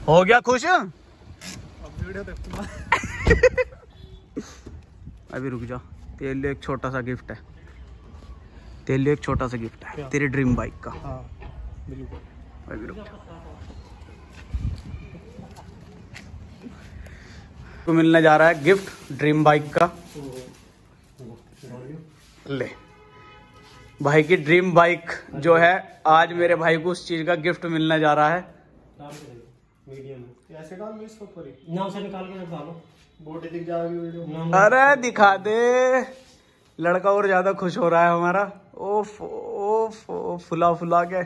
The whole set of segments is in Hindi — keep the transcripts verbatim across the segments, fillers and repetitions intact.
हो गया खुश? अभी रुक जा, तेरे लिए एक छोटा सा गिफ्ट है, तेरे लिए एक छोटा सा गिफ्ट है तेरी ड्रीम बाइक का। हाँ बिल्कुल। अभी रुक जा, तो मिलने जा रहा है गिफ्ट ड्रीम बाइक का। ले भाई की ड्रीम बाइक जो है, आज मेरे भाई को उस चीज का गिफ्ट मिलने जा रहा है। ऐसे डाल लो इसको ऊपर ही ना, उसे निकाल के डालो, बॉडी दिख जाएगी वीडियो। अरे दिखा दे, लड़का और ज्यादा खुश हो रहा है हमारा। ओफ ओफ ओफ फुला फुला के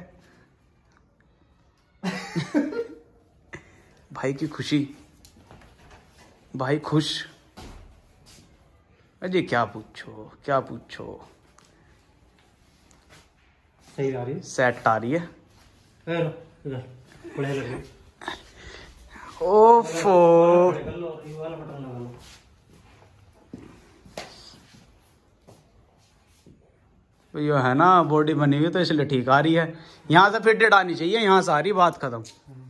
भाई की खुशी, भाई खुश। अजय क्या पूछो क्या पूछो, सही आ रही है, सेट आ रही है। बढ़िया लग रही है। ओफो ये है ना, बॉडी बनी हुई तो इसलिए ठीक आ रही है। यहाँ से फिटेड आनी चाहिए, यहाँ से आ रही, बात खत्म।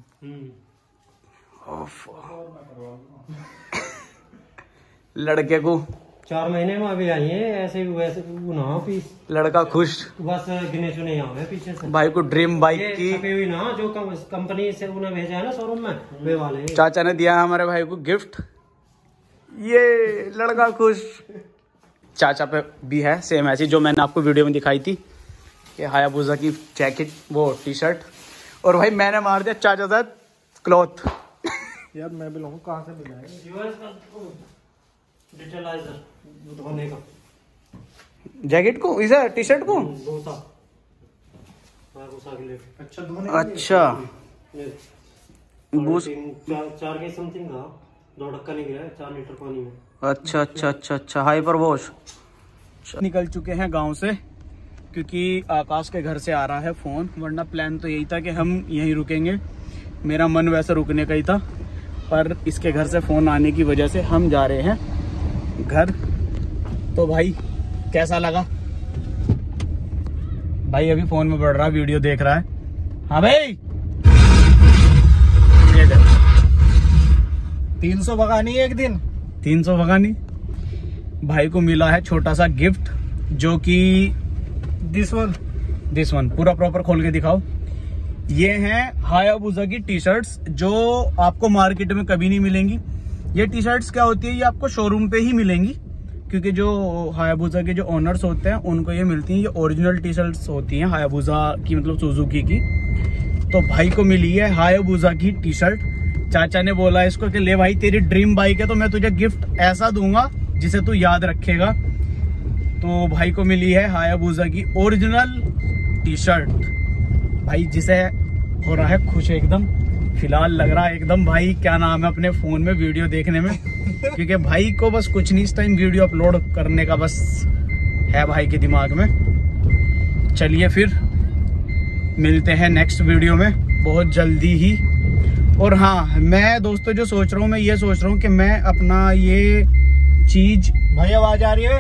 लड़के को चार महीने में अभी आई है, ऐसे वैसे ना पीस। लड़का खुश, बस गिने चुने यहाँ है पीछे से। भाई को ड्रीम बाइक की हुई ना, जो कंपनी से उन्हें भेजा है ना शोरूम में, वे वाले चाचा ने दिया है हमारे भाई को गिफ्ट। ये लड़का खुश। चाचा पे भी है सेम ऐसी जो मैंने आपको वीडियो में दिखाई थी कि हायाबुसा की जैकेट, वो टी शर्ट, और भाई मैंने मार दिया चाचा साथ क्लॉथ। यार मैं भी लूंगा, कहाँ से मिला है डिटेलाइजर धोने का जैकेट को, इसे टी शर्ट को। अच्छा धोने, अच्छा बूस्ट चार के समथिंग था, दो ढक्का नहीं गिरा है, चार लीटर पानी में। अच्छा अच्छा अच्छा अच्छा हाइपर वॉश। निकल चुके हैं गांव से, क्योंकि आकाश के घर से आ रहा है फोन, वरना प्लान तो यही था कि हम यहीं रुकेंगे। मेरा मन वैसे रुकने का ही था, पर इसके घर से फोन आने की वजह से हम जा रहे हैं घर। तो भाई कैसा लगा? भाई अभी फोन में पढ़ रहा, वीडियो देख रहा है। हाँ भाई तीन सौ भगानी है एक दिन, तीन सौ भगानी। भाई को मिला है छोटा सा गिफ्ट, जो कि दिस वन दिस वन पूरा प्रॉपर खोल के दिखाओ। ये हैं हायाबुसा की टी शर्ट्स, जो आपको मार्केट में कभी नहीं मिलेंगी। ये टी शर्ट्स क्या होती है, ये आपको शोरूम पे ही मिलेंगी, क्योंकि जो हायाबुसा के जो ओनर्स होते हैं उनको ये मिलती हैं। ये ओरिजिनल टी शर्ट्स होती हैं हायाबुसा की, मतलब सुजुकी की। तो भाई को मिली है हायाबुसा की टी शर्ट। चाचा ने बोला इसको कि ले भाई तेरी ड्रीम बाइक है, तो मैं तुझे गिफ्ट ऐसा दूंगा जिसे तू याद रखेगा। तो भाई को मिली है हायाबुसा की ओरिजिनल टी शर्ट। भाई जिसे हो रहा है खुश एकदम, फिलहाल लग रहा है एकदम भाई क्या नाम है अपने फोन में वीडियो देखने में, क्योंकि भाई को बस कुछ नहीं, इस टाइम वीडियो अपलोड करने का बस है भाई के दिमाग में। चलिए फिर मिलते हैं नेक्स्ट वीडियो में बहुत जल्दी ही। और हाँ, मैं दोस्तों जो सोच रहा हूँ, मैं ये सोच रहा हूँ कि मैं अपना ये चीज, भाई आवाज आ रही है,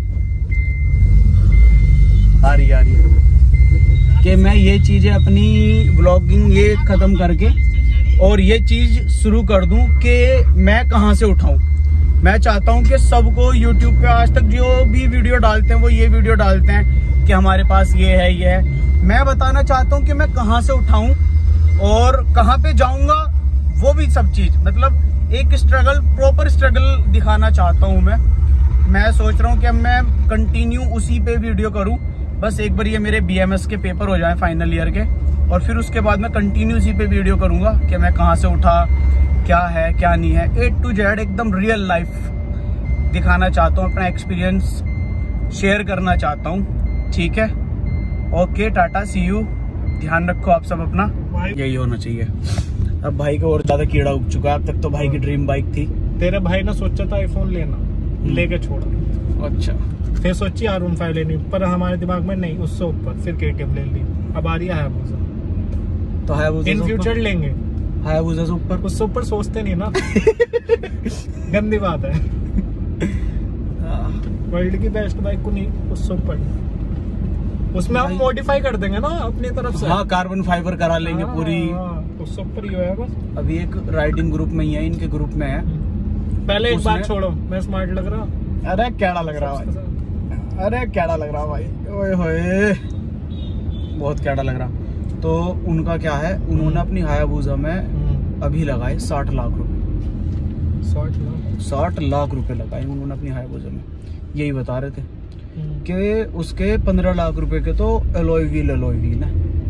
आ रही आ रही है कि मैं ये चीजें अपनी व्लॉगिंग ये खत्म करके और ये चीज शुरू कर दूं कि मैं कहाँ से उठाऊं। मैं चाहता हूं कि सबको यूट्यूब पे आज तक जो भी वीडियो डालते हैं वो ये वीडियो डालते हैं कि हमारे पास ये है ये है। मैं बताना चाहता हूं कि मैं कहाँ से उठाऊं और कहाँ पे जाऊंगा, वो भी सब चीज, मतलब एक स्ट्रगल, प्रॉपर स्ट्रगल दिखाना चाहता हूं मैं। मैं सोच रहा हूं कि अब मैं कंटिन्यू उसी पे वीडियो करूं। बस एक बार ये मेरे बीएमएस के पेपर हो जाए फाइनल ईयर के, और फिर उसके बाद मैं कंटिन्यू इसी पे वीडियो करूंगा कि मैं कहाँ से उठा, क्या है क्या नहीं है, ए टू जेड एकदम रियल लाइफ दिखाना चाहता हूँ, अपना एक्सपीरियंस शेयर करना चाहता हूँ। ठीक है, ओके, टाटा, सी यू, ध्यान रखो आप सब अपना। यही होना चाहिए। अब भाई को और ज्यादा कीड़ा उग चुका है, अब तक तो भाई की ड्रीम बाइक थी। तेरे भाई ने सोचा था आईफोन लेना, लेके छोड़ा। अच्छा, फिर सोची आर वन फाइव लेनी, पर हमारे दिमाग में नहीं, उससे ऊपर फिर केटीएम ले ली, अब आ रही है हायाबुसा। तो हायाबुसा इन फ्यूचर लेंगे, हायाबुसा से ऊपर, उससे ऊपर सोचते नहीं ना। गंदी बात है। वर्ल्ड की बेस्ट बाइक को नहीं, उससे ऊपर। उसमें हम मॉडिफाई कर देंगे ना अपनी तरफ से। हाँ, कार्बन फाइबर करा लेंगे हाँ, पूरी। हाँ, उससे ऊपर ही होगा बस। अभी एक राइडिंग ग्रुप में ही है, इनके ग्रुप में है। पहले एक उसने- बात छोड़ो, मैं स्मार्ट लग रहा। अरे कैड़ा लग रहा भाई, अरे कैड़ा लग रहा भाई, ओए होए बहुत कैड़ा लग रहा। तो उनका क्या है, उन्होंने अपनी हायाबुसा में अभी लगाए साठ लाख रुपए। साठ लाख साठ लाख रुपए लगाए उन्होंने अपनी हायाबुसा में। यही बता रहे थे कि उसके पंद्रह लाख रुपए के तो एलॉय व्हील एलॉय व्हील है,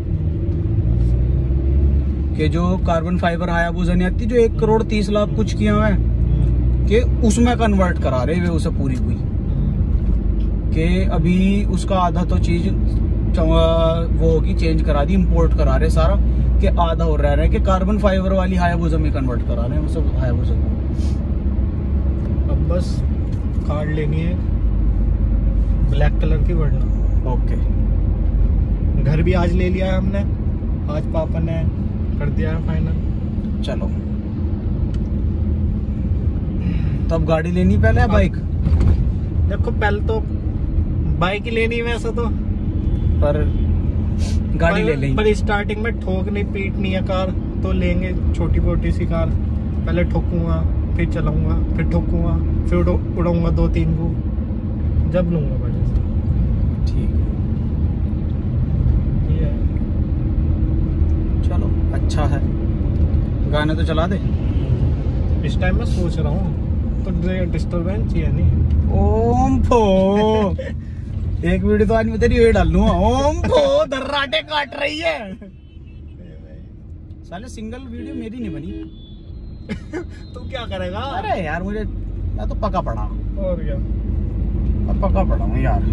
कि जो कार्बन फाइबर हायाबुसा नहीं आती, जो एक करोड़ तीस लाख कुछ किया हुआ है, कि उसमें कन्वर्ट करा रहे वे उसे पूरी हुई। कि अभी उसका आधा तो चीज वो होगी, चेंज करा दी, इंपोर्ट करा रहे सारा, कि आधा हो रहा है कि कार्बन फाइबर वाली हायाबुसा में कन्वर्ट करा रहे हैं वो सब हायाबुसा को। अब बस कार लेनी है ब्लैक कलर की वर्ना। ओके, घर भी आज ले लिया है हमने, आज पापा ने कर दिया है फाइनल। चलो तब गाड़ी लेनी पहले है बाइक? देखो पहले तो बाइक ही लेनी है वैसे तो, पर गाड़ी ले लेंगे। पर स्टार्टिंग में ठोकनी पीटनी है कार, तो लेंगे छोटी मोटी सी कार। पहले ठोकूंगा, फिर चलाऊंगा, फिर ठोकूंगा, फिर उड़ाऊंगा दो तीन को, जब लूंगा बढ़िया से। ठीक ये है। चलो अच्छा है। गाने तो चला दे। इस टाइम मैं सोच रहा हूँ तो डिस्टर्बेंस चाहिए नहीं। ओम फो एक वीडियो तो आज मैं तेरी ये डाल लूंगा। ओम फो दर्राटे काट रही है। साले सिंगल वीडियो मेरी नहीं बनी। तू क्या करेगा? अरे यार मुझे, मैं तो पका पड़ा, और क्या, मैं पका पड़ा हूँ यार।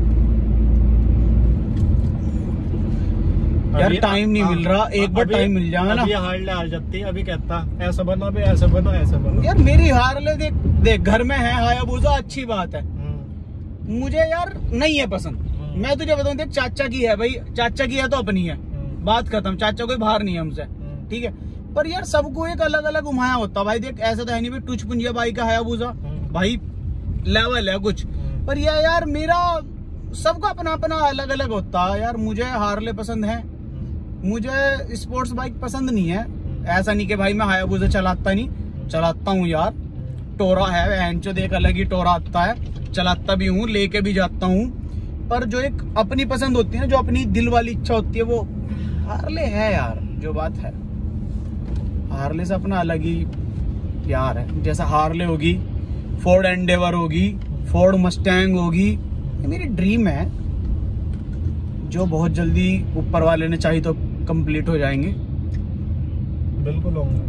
यार टाइम नहीं मिल रहा, एक बार टाइम मिल जाएगा ना। अभी हार्ले आ जाती, अभी कहता ऐसा बनो भी, ऐसा बनो, ऐसा बनो। यार मेरी हार्ले देख देख घर में है हायाबुसा, अच्छी बात है। मुझे यार नहीं है पसंद। मैं तुझे बताऊं, देख चाचा की है भाई, चाचा की है तो अपनी है, बात खत्म। चाचा कोई बाहर नहीं है हमसे, ठीक है। पर यार सबको एक अलग अलग घुमाया होता भाई। देख ऐसा तो है नहीं भाई टुच पुंजिया बाइक का हायाबुसा भाई लेवल है कुछ, पर यह यार मेरा सबका अपना अपना अलग अलग होता है। यार मुझे हार्ले पसंद है, मुझे स्पोर्ट्स बाइक पसंद नहीं है। ऐसा नहीं कि भाई मैं हायाबुसा चलाता नहीं, चलाता हूँ यार। टोरा है एंचो, देख अलग ही टोरा आता है, चलाता भी हूँ, लेके भी जाता हूँ। पर जो एक अपनी पसंद होती है ना, जो अपनी दिल वाली इच्छा होती है, वो हार्ले है यार। जो बात है हार्ले से अपना अलग ही प्यार है। जैसा हार्ले होगी, फोर्ड एंडेवर होगी, फोर्ड मस्टैंग होगी, ये मेरी ड्रीम है जो बहुत जल्दी ऊपर वाले ने चाहिए तो कंप्लीट हो जाएंगे। बिल्कुल होंगे।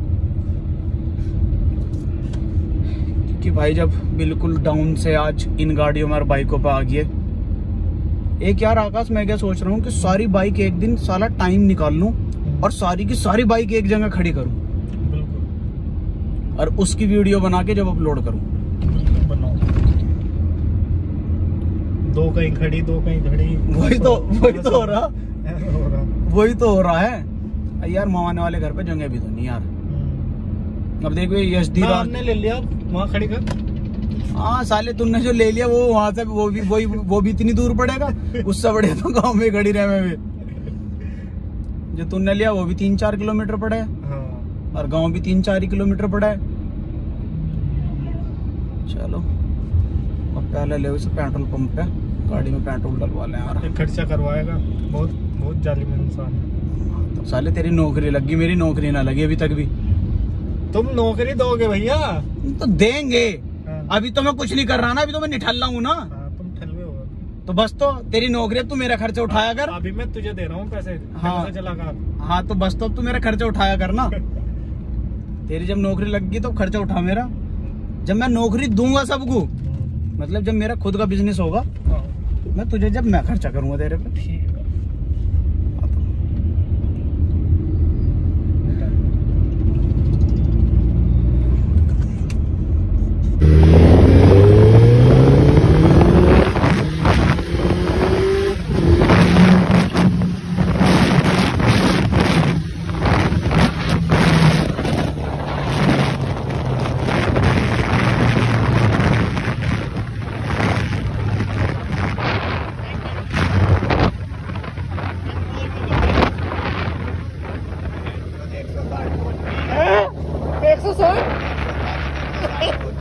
कि भाई जब बिल्कुल डाउन से आज इन गाड़ियों में और बाइकों पर आ गए। एक यार आकाश, मैं क्या सोच रहा हूँ कि सारी बाइक एक दिन साला टाइम निकाल लूं और सारी की सारी बाइक एक जगह खड़ी करूं, और उसकी वीडियो बना के जब अपलोड करूं। बनाओ, दो कहीं खड़ी, दो कहीं खड़ी। वही तो वही तो हो रहा हो रहा वही तो हो रहा है यार। मवाने वाले घर पे जगह भी तो नहीं यार। अब देख यश दी हमने ले लिया, वहाँ खड़ी कर। हाँ साले तुमने जो ले लिया वो वहां से वो भी वही वो भी इतनी दूर पड़ेगा। उससे बड़े तो गांव में खड़ी रहे में भी। जो तुमने लिया वो भी तीन चार किलोमीटर पड़ा है, हाँ। और गांव भी तीन चार ही किलोमीटर पड़ा है। चलो अब पहले ले उसे पेट्रोल पंप पे गाड़ी में पेट्रोल डलवा लें यार। खर्चा करवाएगा, बहुत बहुत जालिम इंसान है। तो साले तेरी नौकरी लगी, मेरी नौकरी ना लगी अभी तक भी। तुम नौकरी दोगे भैया? तो देंगे। हाँ। अभी तो मैं कुछ नहीं कर रहा ना, अभी तो मैं निठल्ला हूँ ना। हाँ, तुम ठलवे हो। तो बस तो तेरी नौकरी, तू मेरा खर्चा उठाया कर। अभी मैं तुझे दे रहा हूँ पैसे। हाँ। पैसे चला कर। हाँ तो बस तो अब तू मेरा खर्चा उठाया कर ना। तेरी जब नौकरी लग गई तो खर्चा उठा मेरा। जब मैं नौकरी दूंगा सबको, मतलब जब मेरा खुद का बिजनेस होगा, हाँ। मैं तुझे जब मैं खर्चा करूंगा तेरे पे। ठीक है। सुन